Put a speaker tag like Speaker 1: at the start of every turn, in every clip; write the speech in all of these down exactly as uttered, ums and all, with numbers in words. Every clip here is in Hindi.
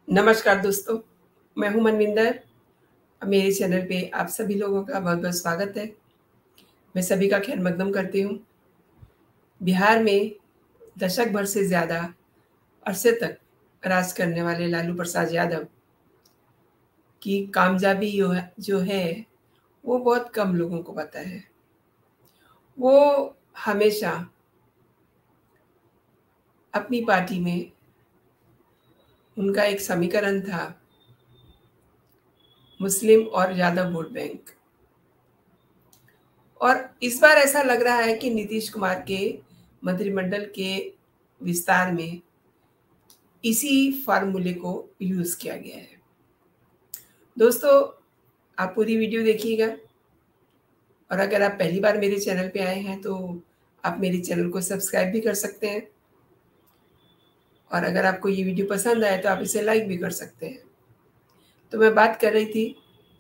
Speaker 1: नमस्कार दोस्तों, मैं हूँ मनविंदर। मेरे चैनल पे आप सभी लोगों का बहुत-बहुत स्वागत है। मैं सभी का खैर मकदम करती हूँ। बिहार में दशक भर से ज़्यादा अरसे तक राज करने वाले लालू प्रसाद यादव की कामयाबी जो है जो है, वो बहुत कम लोगों को पता है। वो हमेशा अपनी पार्टी में उनका एक समीकरण था, मुस्लिम और यादव वोट बैंक। और इस बार ऐसा लग रहा है कि नीतीश कुमार के मंत्रिमंडल के विस्तार में इसी फार्मूले को यूज़ किया गया है। दोस्तों, आप पूरी वीडियो देखिएगा और अगर आप पहली बार मेरे चैनल पे आए हैं तो आप मेरे चैनल को सब्सक्राइब भी कर सकते हैं और अगर आपको ये वीडियो पसंद आए तो आप इसे लाइक भी कर सकते हैं। तो मैं बात कर रही थी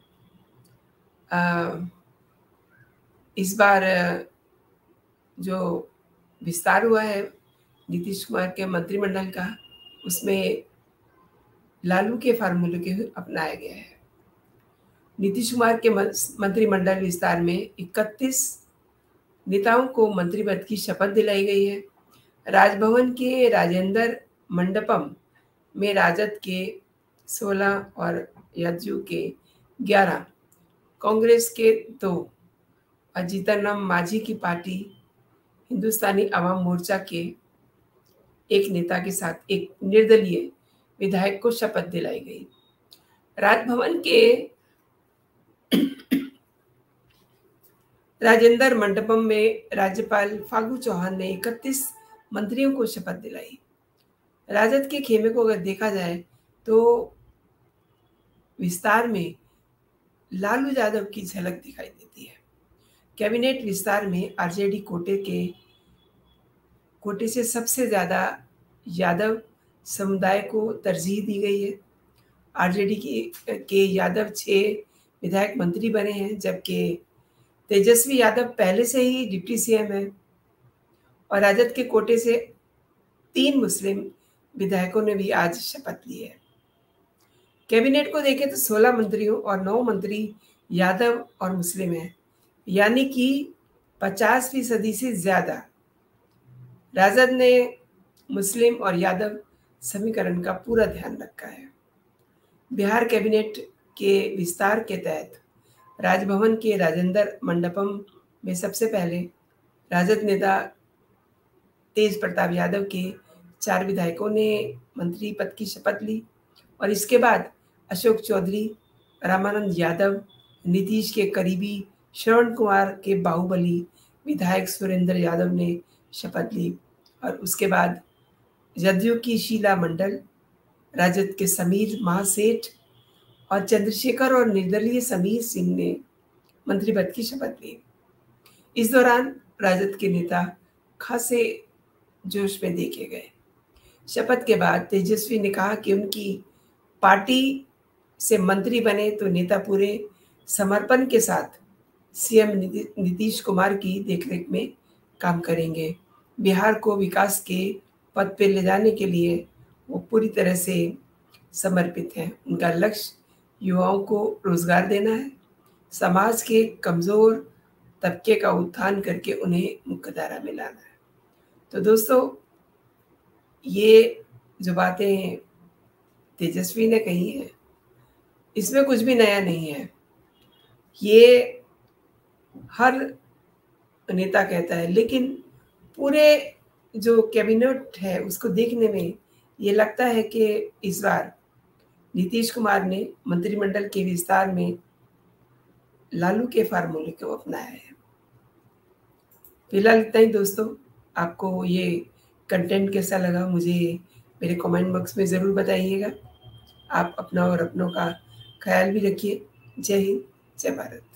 Speaker 1: आ, इस बार जो विस्तार हुआ है नीतीश कुमार के मंत्रिमंडल का, उसमें लालू के फार्मूले को अपनाया गया है। नीतीश कुमार के मंत्रिमंडल विस्तार में इकतीस नेताओं को मंत्री पद की शपथ दिलाई गई है। राजभवन के राजेंद्र मंडपम में राजद के सोलह और जदयू के ग्यारह, कांग्रेस के दो और जीतन मांझी की पार्टी हिंदुस्तानी अवाम मोर्चा के एक नेता के साथ एक निर्दलीय विधायक को शपथ दिलाई गई। राजभवन के राजेंद्र मंडपम में राज्यपाल फागू चौहान ने इकतीस मंत्रियों को शपथ दिलाई। राजद के खेमे को अगर देखा जाए तो विस्तार में लालू यादव की झलक दिखाई देती है। कैबिनेट विस्तार में आरजेडी कोटे के कोटे से सबसे ज्यादा यादव समुदाय को तरजीह दी गई है। आरजेडी के, के यादव छह विधायक मंत्री बने हैं, जबकि तेजस्वी यादव पहले से ही डिप्टी सीएम है और राजद के कोटे से तीन मुस्लिम विधायकों ने भी आज शपथ ली है। कैबिनेट को देखें तो सोलह मंत्रियों और नौ मंत्री यादव और मुस्लिम हैं, यानी कि पचास फीसदी से ज्यादा। राजद ने मुस्लिम और यादव समीकरण का पूरा ध्यान रखा है। बिहार कैबिनेट के विस्तार के तहत राजभवन के राजेंद्र मंडपम में सबसे पहले राजद नेता तेज प्रताप यादव के चार विधायकों ने मंत्री पद की शपथ ली और इसके बाद अशोक चौधरी, रामानंद यादव, नीतीश के करीबी श्रवण कुमार के बाहुबली विधायक सुरेंद्र यादव ने शपथ ली और उसके बाद जदयू की शीला मंडल, राजद के समीर महासेठ और चंद्रशेखर और निर्दलीय समीर सिंह ने मंत्री पद की शपथ ली। इस दौरान राजद के नेता खासे जोश में देखे गए। शपथ के बाद तेजस्वी ने कहा कि उनकी पार्टी से मंत्री बने तो नेता पूरे समर्पण के साथ सीएम नीतीश कुमार की देखरेख में काम करेंगे। बिहार को विकास के पथ पे ले जाने के लिए वो पूरी तरह से समर्पित हैं। उनका लक्ष्य युवाओं को रोजगार देना है, समाज के कमजोर तबके का उत्थान करके उन्हें मुख्यधारा में लाना है। तो दोस्तों, ये जो बातें तेजस्वी ने कही हैं, इसमें कुछ भी नया नहीं है। ये हर नेता कहता है, लेकिन पूरे जो कैबिनेट है उसको देखने में ये लगता है कि इस बार नीतीश कुमार ने मंत्रिमंडल के विस्तार में लालू के फार्मूले को अपनाया है। फिलहाल इतना ही दोस्तों। आपको ये कंटेंट कैसा लगा मुझे मेरे कमेंट बॉक्स में ज़रूर बताइएगा। आप अपना और अपनों का ख्याल भी रखिए। जय हिंद, जय भारत।